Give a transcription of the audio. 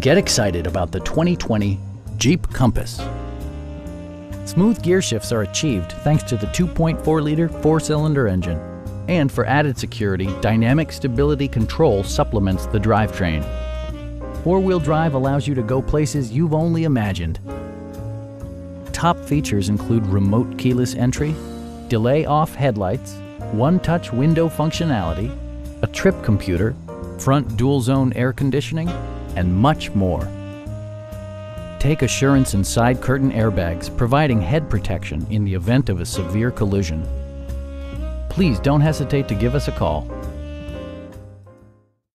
Get excited about the 2020 Jeep Compass. Smooth gear shifts are achieved thanks to the 2.4-liter four-cylinder engine. And for added security, dynamic stability control supplements the drivetrain. Four-wheel drive allows you to go places you've only imagined. Top features include remote keyless entry, delay-off headlights, one-touch window functionality, a trip computer, front dual-zone air conditioning, and much more. Take assurance in side curtain airbags, providing head protection in the event of a severe collision. Please don't hesitate to give us a call.